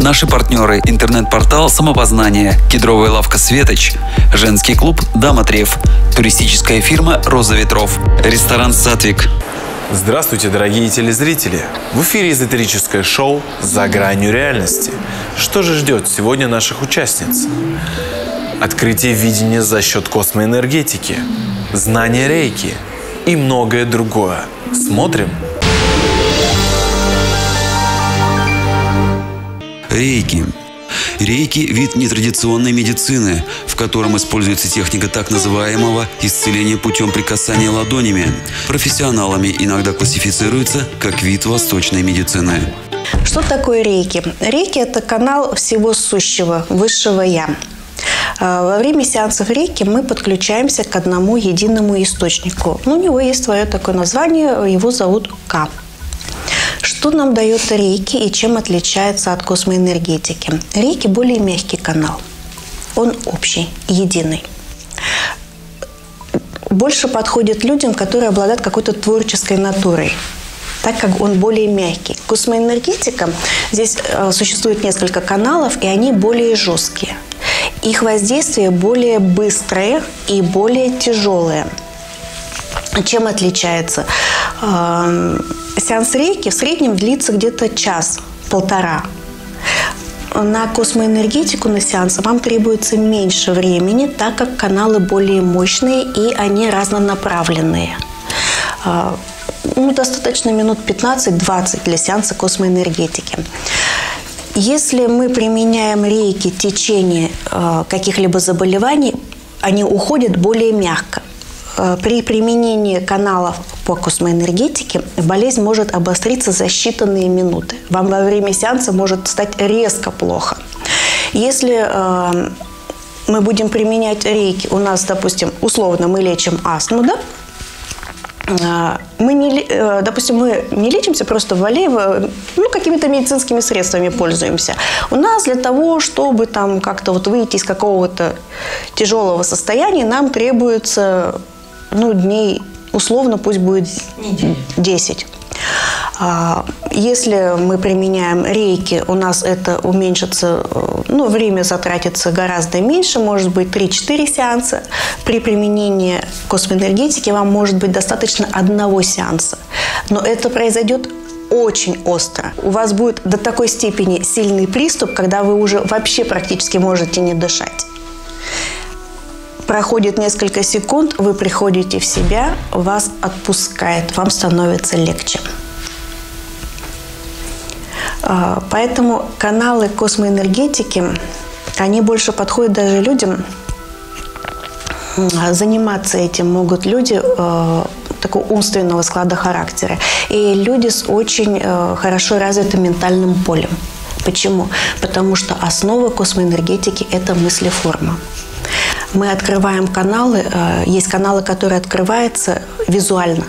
Наши партнеры – интернет-портал «Самопознание», кедровая лавка «Светоч», женский клуб «Дама Треф», туристическая фирма «Роза ветров», ресторан «Сатвик». Здравствуйте, дорогие телезрители! В эфире эзотерическое шоу «За гранью реальности». Что же ждет сегодня наших участниц? Открытие видения за счет космоэнергетики, знание рейки и многое другое. Смотрим! Рейки. Рейки – вид нетрадиционной медицины, в котором используется техника так называемого исцеления путем прикасания ладонями. Профессионалами иногда классифицируется как вид восточной медицины. Что такое рейки? Рейки – это канал всего сущего, высшего Я. Во время сеансов рейки мы подключаемся к одному единому источнику. У него есть свое такое название, его зовут Ка. Что нам дает рейки и чем отличается от космоэнергетики? Рейки более мягкий канал. Он общий, единый. Больше подходит людям, которые обладают какой-то творческой натурой, так как он более мягкий. Космоэнергетика, здесь существует несколько каналов, и они более жесткие. Их воздействие более быстрое и более тяжелое. Чем отличается? Сеанс рейки в среднем длится где-то час-полтора. На космоэнергетику, на сеансы вам требуется меньше времени, так как каналы более мощные и они разнонаправленные. Достаточно минут 15-20 для сеанса космоэнергетики. Если мы применяем рейки в течение каких-либо заболеваний, они уходят более мягко. При применении каналов по космоэнергетике болезнь может обостриться за считанные минуты. Вам во время сеанса может стать резко плохо. Если мы будем применять рейки, у нас, допустим, условно мы лечим астму, да? Мы не лечимся, просто болеем, какими-то медицинскими средствами пользуемся. У нас для того, чтобы там как-то выйти из какого-то тяжелого состояния, нам требуется дней, условно, пусть будет 10. Если мы применяем рейки, у нас это уменьшится, время затратится гораздо меньше, может быть 3-4 сеанса. При применении космоэнергетики вам может быть достаточно одного сеанса. Но это произойдет очень остро. У вас будет до такой степени сильный приступ, когда вы уже вообще практически можете не дышать. Проходит несколько секунд, вы приходите в себя, вас отпускает, вам становится легче. Поэтому каналы космоэнергетики, они больше подходят даже людям. Заниматься этим могут люди такого умственного склада характера и люди с очень хорошо развитым ментальным полем. Почему? Потому что основа космоэнергетики – это мыслеформа. Мы открываем каналы, есть каналы, которые открываются визуально.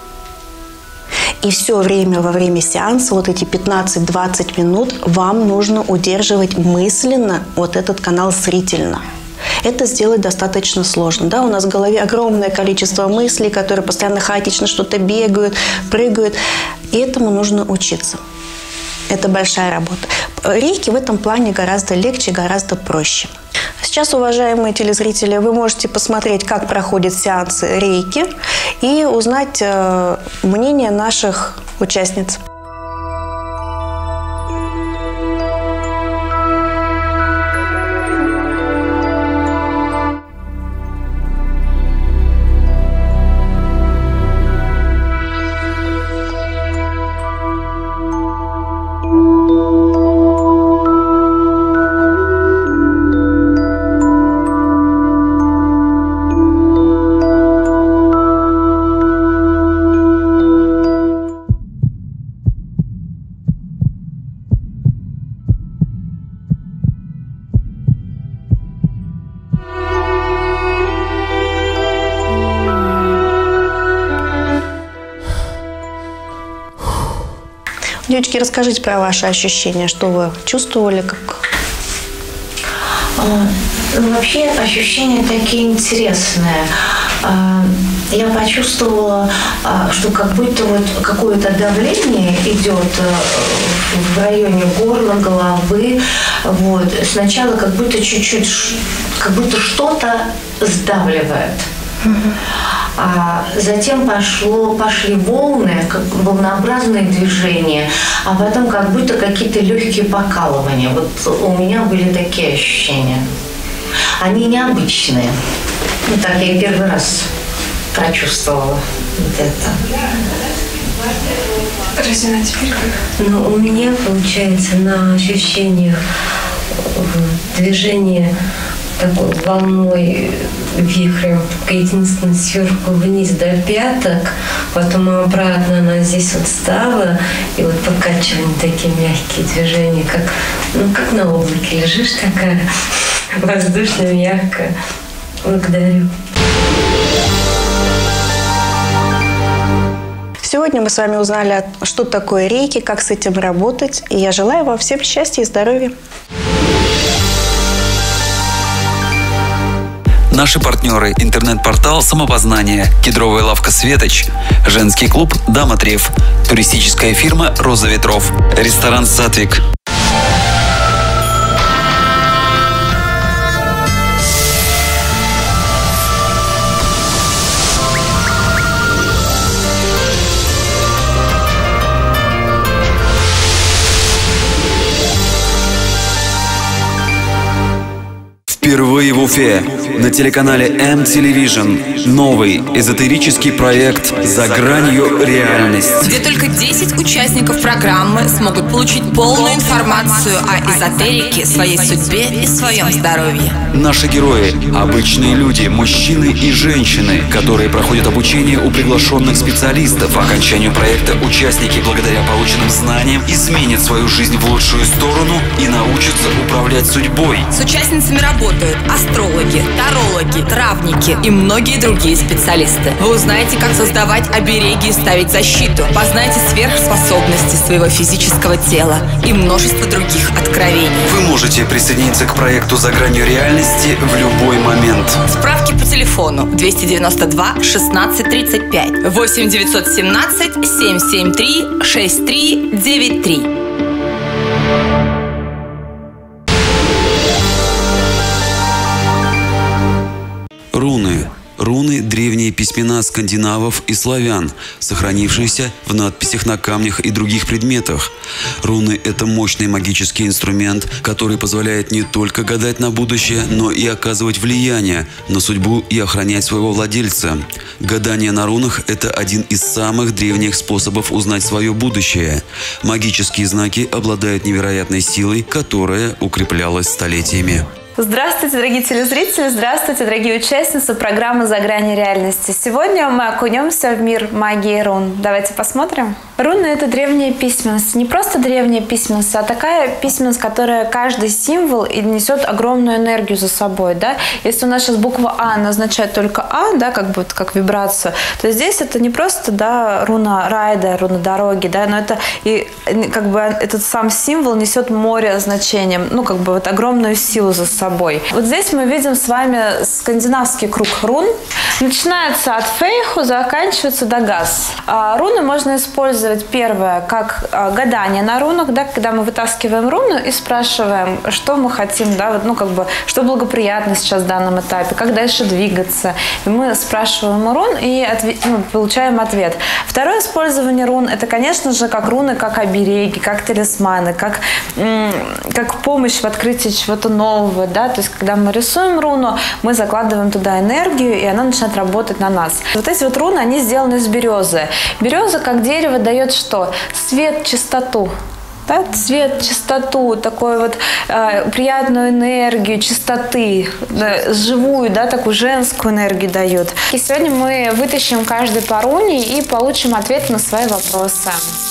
И все время во время сеанса, эти 15-20 минут, вам нужно удерживать мысленно этот канал зрительно. Это сделать достаточно сложно. Да? У нас в голове огромное количество мыслей, которые постоянно хаотично что-то бегают, прыгают. И этому нужно учиться. Это большая работа. Рейки в этом плане гораздо легче, гораздо проще. Сейчас, уважаемые телезрители, вы можете посмотреть, как проходят сеансы рейки и узнать мнение наших участниц. Девочки, расскажите про ваши ощущения, что вы чувствовали, как... Вообще ощущения такие интересные. я почувствовала, что как будто вот какое-то давление идет в районе горла, головы. Вот. Сначала как будто чуть-чуть, как будто что-то сдавливает. А затем пошли волны, как волнообразные движения, а потом как будто какие-то легкие покалывания. Вот у меня были такие ощущения. Они необычные. Ну, так я первый раз прочувствовала вот это. Розина, теперь как? Ну, у меня, получается, на ощущениях движения такой волной, вихрем, только единственное сверху вниз до пяток, потом обратно она здесь вот стала, и вот покачивание, такие мягкие движения, как на облаке лежишь, такая воздушная, мягкая. Благодарю. Сегодня мы с вами узнали, что такое рейки, как с этим работать. И я желаю вам всем счастья и здоровья. Наши партнеры – интернет-портал «Самопознание», кедровая лавка «Светоч», женский клуб «Даматрев», туристическая фирма «Роза ветров», ресторан «Сатвик». Впервые в Уфе на телеканале M-Television новый эзотерический проект «За гранью реальности», где только 10 участников программы смогут получить полную информацию о эзотерике, своей судьбе и своем здоровье. Наши герои – обычные люди, мужчины и женщины, которые проходят обучение у приглашенных специалистов. По окончанию проекта участники, благодаря полученным знаниям, изменят свою жизнь в лучшую сторону и научатся управлять судьбой. С участницами работают астрологи, тарологи, травники и многие другие специалисты. Вы узнаете, как создавать обереги и ставить защиту, познаете сверхспособности своего физического тела и множество других откровений. Вы можете присоединиться к проекту «За гранью реальности» в любой момент. Справки по телефону 292 16 35 8 917 773 6393. Руны – древние письмена скандинавов и славян, сохранившиеся в надписях на камнях и других предметах. Руны – это мощный магический инструмент, который позволяет не только гадать на будущее, но и оказывать влияние на судьбу и охранять своего владельца. Гадание на рунах – это один из самых древних способов узнать свое будущее. Магические знаки обладают невероятной силой, которая укреплялась столетиями. Здравствуйте, дорогие телезрители! Здравствуйте, дорогие участницы программы «За гранью реальности». Сегодня мы окунемся в мир магии рун. Давайте посмотрим. Руны – это древняя письменность. Не просто древняя письменность, а такая письменность, которая каждый символ и несет огромную энергию за собой. Да? Если у нас сейчас буква А означает только А, да, как вибрацию, то здесь это не просто руна райда, руна дороги, да, но это и этот сам символ несет море значением, огромную силу за собой. Вот здесь мы видим с вами скандинавский круг рун. Начинается от фейху, заканчивается до газ. Руны можно использовать, первое, как гадание на рунах, да, когда мы вытаскиваем руну и спрашиваем, что мы хотим, да, что благоприятно сейчас в данном этапе, как дальше двигаться. И мы спрашиваем у рун и получаем ответ. Второе использование рун – это, конечно же, как руны, как обереги, как талисманы, как помощь в открытии чего-то нового. Да? То есть, когда мы рисуем руну, мы закладываем туда энергию, и она начинает работать на нас. Вот эти вот руны, они сделаны из березы. Береза, как дерево, дает что? Свет, чистоту. Да? Цвет, чистоту, такую приятную энергию, чистоты, живую, такую женскую энергию дает. И сегодня мы вытащим каждый по руне и получим ответ на свои вопросы.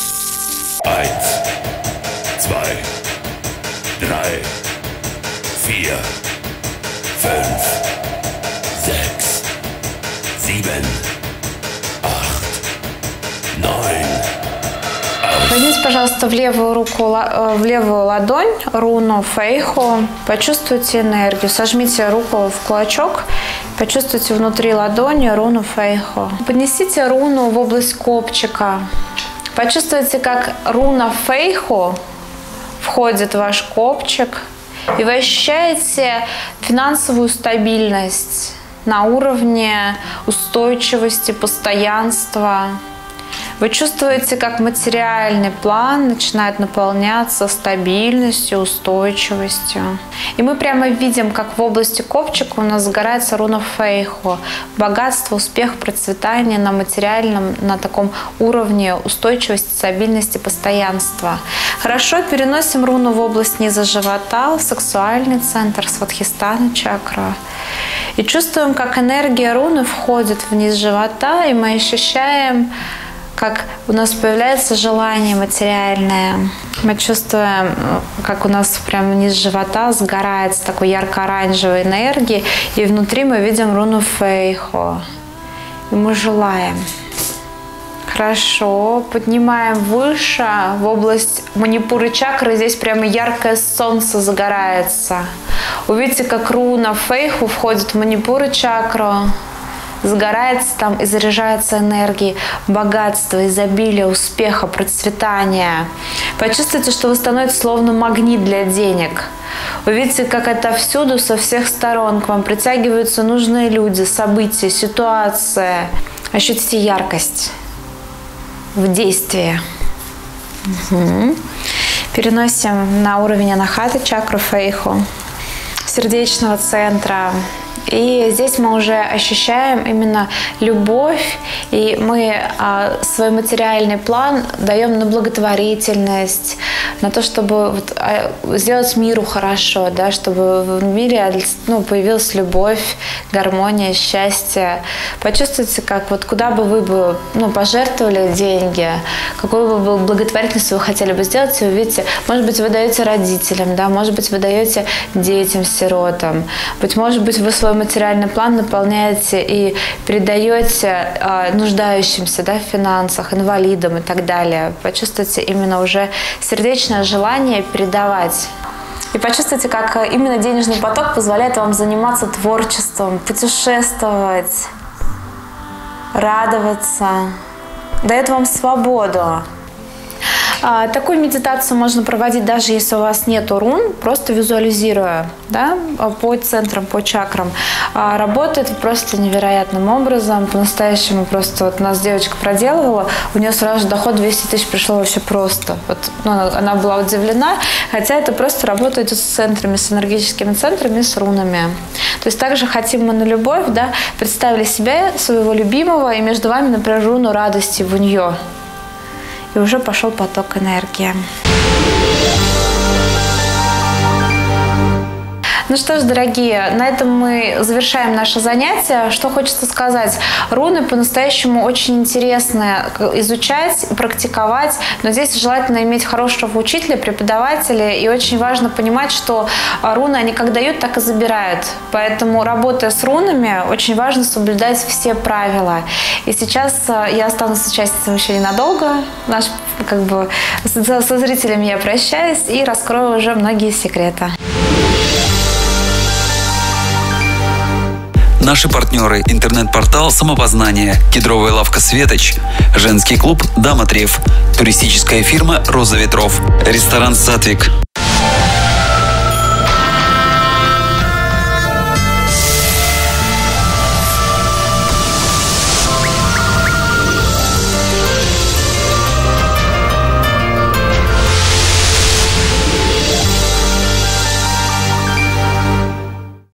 1, 2, 3, 4, 5, 6, 7, 8, 9. Возьмите, пожалуйста, в левую ладонь руну фейху, почувствуйте энергию, сожмите руку в кулачок Почувствуйте внутри ладони руну Фейхо. Поднесите руну в область копчика. Почувствуйте, как руна Фейхо входит в ваш копчик, и вы ощущаете финансовую стабильность на уровне устойчивости, постоянства. Вы чувствуете, как материальный план начинает наполняться стабильностью, устойчивостью. И мы прямо видим, как в области копчика у нас загорается руна Фейхо. Богатство, успех, процветание на материальном, на таком уровне устойчивости, стабильности, постоянства. Хорошо, переносим руну в область низа живота, в сексуальный центр, свадхистана чакра. И чувствуем, как энергия руны входит в низ живота, и мы ощущаем, как у нас появляется желание материальное. Мы чувствуем, как у нас прямо низ живота сгорает с такой ярко-оранжевой энергией, и внутри мы видим руну Фейхо. И мы желаем. Хорошо. Поднимаем выше, в область манипуры чакры. Здесь прямо яркое солнце загорается. Увидите, как руна Фейхо входит в манипуру чакру. Загорается там и заряжается энергией богатства, изобилия, успеха, процветания. Почувствуйте, что вы становитесь словно магнит для денег. Увидите, как это всюду, со всех сторон к вам притягиваются нужные люди, события, ситуация. Ощутите яркость в действии. Переносим на уровень анахаты чакру Фейхо, сердечного центра. И здесь мы уже ощущаем именно любовь, и мы свой материальный план даем на благотворительность, на то, чтобы сделать миру хорошо, да, чтобы в мире появилась любовь, гармония, счастье. Почувствуйте, как куда бы вы пожертвовали деньги, какую бы благотворительность вы хотели бы сделать, и увидите, может быть, вы даете родителям, да, может быть, вы даете детям, сиротам, может быть, вы свой материальный план наполняете и передаете нуждающимся, да, в финансах, инвалидам и так далее. Почувствуйте именно уже сердечное желание передавать. И почувствуйте, как именно денежный поток позволяет вам заниматься творчеством, путешествовать, радоваться, дает вам свободу. Такую медитацию можно проводить, даже если у вас нет рун, просто визуализируя, да, по центрам, по чакрам. Работает просто невероятным образом, по-настоящему просто. У нас девочка проделывала, у нее сразу же доход 200 тысяч пришло вообще просто. Она была удивлена, хотя это просто работает с центрами, с энергетическими центрами, с рунами. То есть также хотим мы на любовь, да, представили себя, своего любимого, и между вами, например, руну радости в нее. И уже пошел поток энергии. Ну что ж, дорогие, на этом мы завершаем наше занятие. Что хочется сказать? Руны по-настоящему очень интересно изучать и практиковать, но здесь желательно иметь хорошего учителя, преподавателя, и очень важно понимать, что руны, они как дают, так и забирают. Поэтому, работая с рунами, очень важно соблюдать все правила. И сейчас я останусь с участницей еще ненадолго. Со зрителями я прощаюсь и раскрою уже многие секреты. Наши партнеры – интернет-портал «Самопознание», кедровая лавка «Светоч», женский клуб «Даматрев», туристическая фирма «Роза ветров», ресторан «Сатвик».